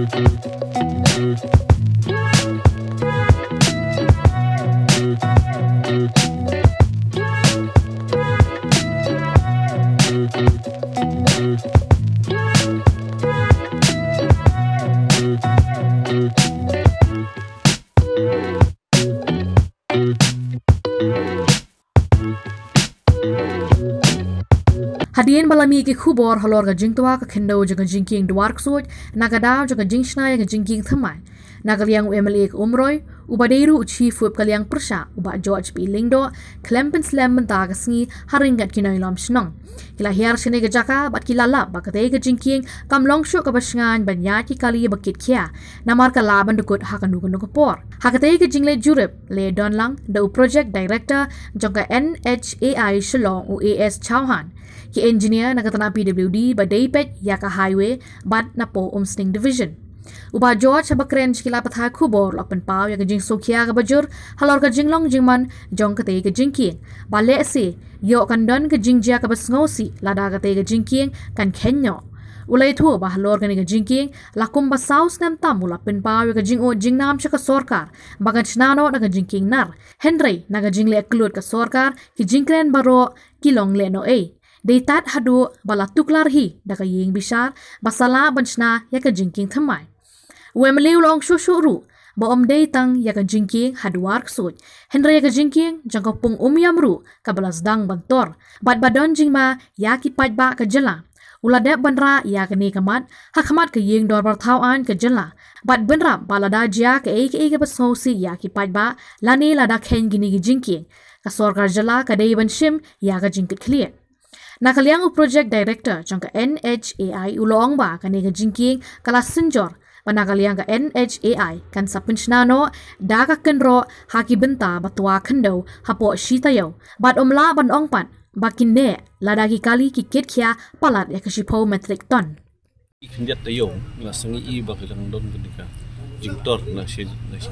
Hadian balami ke khubor halor ga jingtwa ka khendo jaga jingking dwark soj nagada jaga jingsna ga jingking thamai nagaliang MLA ke umroy ubadeiru chief whip kaliang persha uba George P Lingdo klempen slam menta ga sngi haringat kinoi lam snong kila hiar sene ga jaka bat kilala bakate ga jingking kamlong shu ka basngan banya ki kali bakit kya namar ka laban dukut hakanu kanu kapor hakate ga jingle jurep le donlang the project director jaga NHAI Shillong UAS Chauhan ki engineer nagatana PWD badai pet yaka highway bad napo umsting division uba George bakren kila patha khubor lapan paw ya jing sokia ga bajur halor ka jinglong jingman jong kate ga jingking bale se yo kan don ga jingjia ka basngosi lada ga te ga jingking kan khenyo ulai thu ba halor ga ni ga jingking lakum ba saus nam tamula pen paw ga jingo jingnam chaka sorkar bagan chnano na ga jingking nar henry na ga jingle kluot ka sorkar ki jingkren baro kilong le no e Deitat hadu bala tuklar hi daga ying bishar basala banchna yaka jingking thamai. Wemliu long shushuru ba deitang yaka jingking haduar ksoj. Henry yaka jingking jangko pung yamru kabalas dang bantor. Bad badon jingma yaki pajba ka jela. Ulade bandra yaka ni kamat hakamat ka ying dor bartawan ka jela. Bad bandra balada jia ka eke basosi yaki pajba lani lada ken gini jingking. Ka sorkar jela ka dei banshim yaka jingkit clear. Nakaliang project director jangka NHAI ulong ba kaniga jingking kala senjor panakaliang ka NHAI kan sapensnano daga kenro haki benta batwa kendo hapo shitayo bat omla ban ongpan bakine ladagi kali kikit kya palat ya kashipo metric ton ikindiat tayo la sangi I bakilang don ketika jingtor na si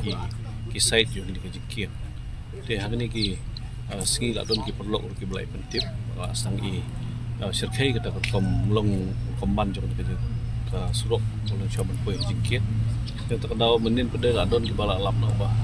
ki site yo ketika jingking te hagni ki singi la don ki perlo ki belai pentip sang I sirkai kita kom long komban jong ke surok oleh coban kue jingkit yang terkenal menin pada la don ki bala lam no ba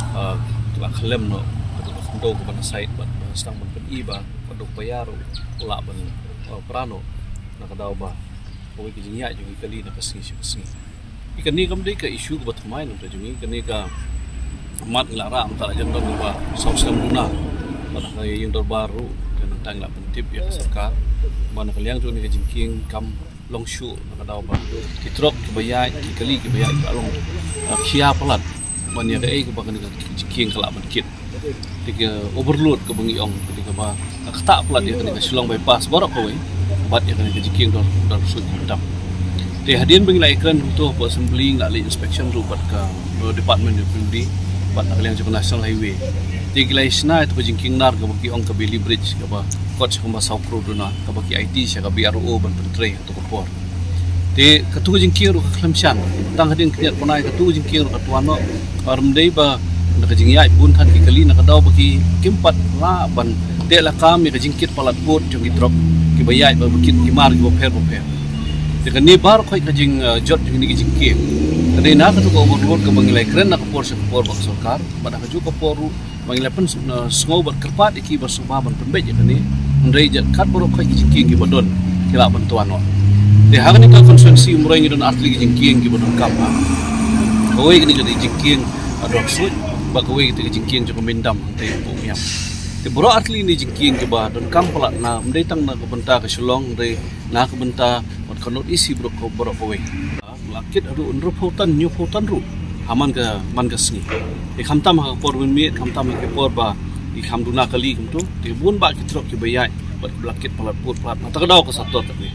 la klem no do ko ban site ba sang ban pen I ba paduk bayar ula ban prano na kadau ba ko ki jingya jong kali na kasing singi ikan ni kam dei ka issue ko batmai no jong ikan ni ka mat lara am ta jan don ba sosam guna pada yang terbaru dan tentang la pentip ya sarkar mana kaliang tu ni jingking kam longshu nakadaw ba titrok kibayay kikali kibayay along khia palat man ya ai ka ba kan jingking kala kit tiga overload ke bengiong ketika ba khata palat ya kan silong bypass borok ko we bat ya kan jingking dor sud dam te hadian bengilai ikran tu po assembly ngali inspection ru bat ka department of PWD bat kaliang jong national highway tigilai sna itu jingking nar ka bagi ong ka Billy Bridge ka ba coach ka masau pro dona ka bagi IT sia ka BRO ban pentre to kopor te katu jingking ru klamchan tang hadin kiat ponai katu jingking ru katwano armdei ba ka jingya bun than ki kali na kadaw bagi kimpat la ban te la kam ka jingkit palat bot jong drop ki bayai ba bukit ki mar ki boper te kan ni bar khoi ka jing jot ni ki jingking tadi na katu ko overload ka bangilai kren na kopor sa kopor bak sarkar pada ka ju koporu Mangilapan sengobat kerpat iki bersumah ban pembej ni ndai jat kat borok kai jingking ki bodon kila bantuan no de hagni ka konsensi umrai ngi don atli jingking ki bodon kam ha kowe ni ka jingking adok sut ba kowe ki jingking joko mendam te pumiam te boro atli ni jingking ki ba don kam pala na ndai tang na ka benta ka Shillong ndai na ka benta mod kanot isi borok kowe lakit adu unro photan new photan ru haman ka man ka sni ikham tam ha por mi kham tam ke por ba ikham duna kali kumtu ti bun ba kitrok ki bayai bat blakit palat put plat na takadaw ka satot ni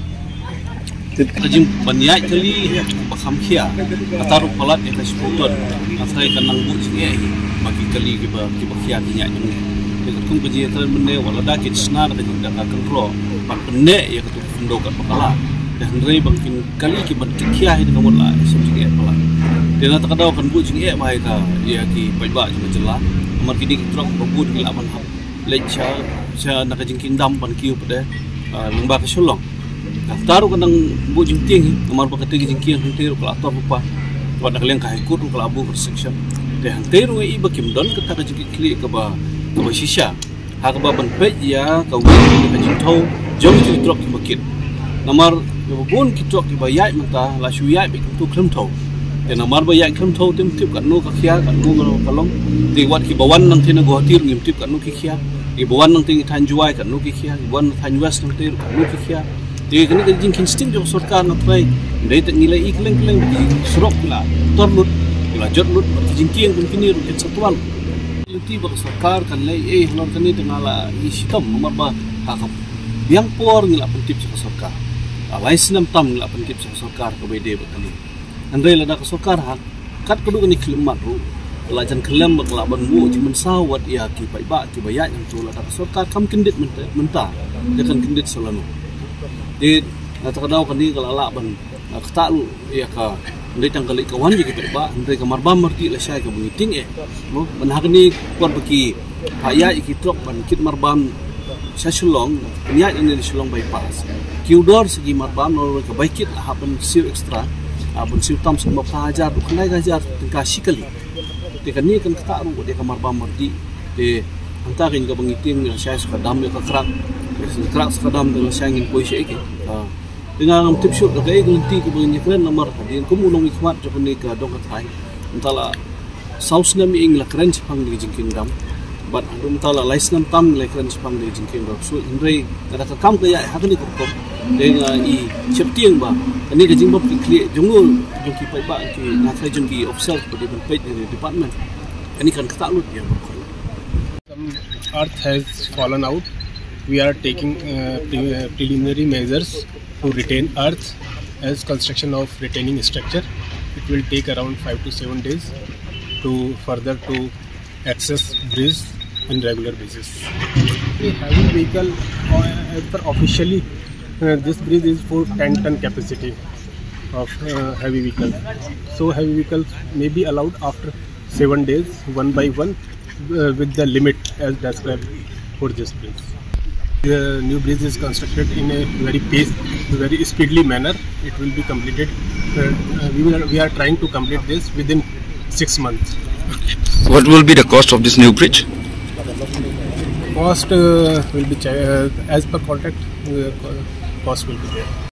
kajim banyai kali bakham khia ataruk palat ya kasputon asai kanang bu singe bagi kali ki ba khia nya ni ke kum ke je tren mene wala da kit sna da jinda ka kontrol pat penne ya ketu ndo ka pakala dan rei bangkin kali ki ban khia hi ka mola singe palat dia nak takadaw kan bu jing mai ka ya ki pajba jing jela amar kini trok bubut ki laman lecha cha nak jingking dam ban kiu pada lengba ke Shillong taruh kadang bu jingking nomor pakati jingking hantir kalau ator lupa buat nak leng kahai kut kalau abu persection deh hantir we iba kimdon kita ke jingking kli ke ba shisha hak ba ban pe ya ka wi ka jingtau jong ji drop ki bakit nomor bun ki drop ki ba yai mata la shu yai bi tu khlem thau de nomor ba yai khlem thau tim tip kan no ka khia kan no kalong ti wat ki bawan nang thina go tir ngim tip kan no ki khia ibuan nang ting thanjuai kan no ki khia ibuan thanjuas nang tir kan no ki khia di kini ke jing insting jong sarkar nak try dai tak nilai iklan di surok la torlut la jotlut jing kieng kun kini ru ket satuan lenti ba sarkar kan lai lor kan ni tengala isitam nomor ba hakap biang por ngila pentip sa sarkar alai sinam tam ngila pentip sa sarkar ke bede ba kali andai la dak sarkar hak kat kudu ni klimat ru la jan kelam ba ban mu jimen sawat ya ki pai ba ki bayat yang tu la dak sarkar kam kendit menta dekan kendit salanu di terkenal kan ni kalau ala ban kata lu ya ka ndai tang kali kawan je kita ba ndai kamar bam merti la syai ka bunyiting no ban hak ni kuat bagi haya iki trok ban kit marbam sasulong niat ini di sulong bypass kiudor segi marbam no ka baikit ha ban siu extra ban siu tam semua pelajar tu kena gajar tingkah sikali tekan ni kan kata lu dia kamar bam merti de antarin ka bunyiting la syai suka dam ka krak kerak sekadam dalam sangin poisi iki dengan tip shoot da kai gulti ko bang nyekren nomor din ko mulong ikmat jo ni ka dong katai entala saus nam ing la kren chpang di jingking dam but adu entala laisnam tam la kren chpang di jingking dam so indrei kada ka kam ka ya hakni ko ko dengan i cheptieng ba ani ka jingbap ki kli jongul jongki pai ba ki na thai jongki officer ko di page department ani kan kata lut ya some earth has fallen out. We are taking preliminary measures to retain earth as construction of retaining structure. It will take around 5 to 7 days to further to access bridge in regular basis. The heavy vehicle, as per officially, this bridge is for 10-ton capacity of heavy vehicle. So heavy vehicles may be allowed after 7 days, one by one, with the limit as described for this bridge. The new bridge is constructed in a very speedily manner. It will be completed. We are trying to complete this within 6 months. What will be the cost of this new bridge? Cost will be as per contract. Cost will be there.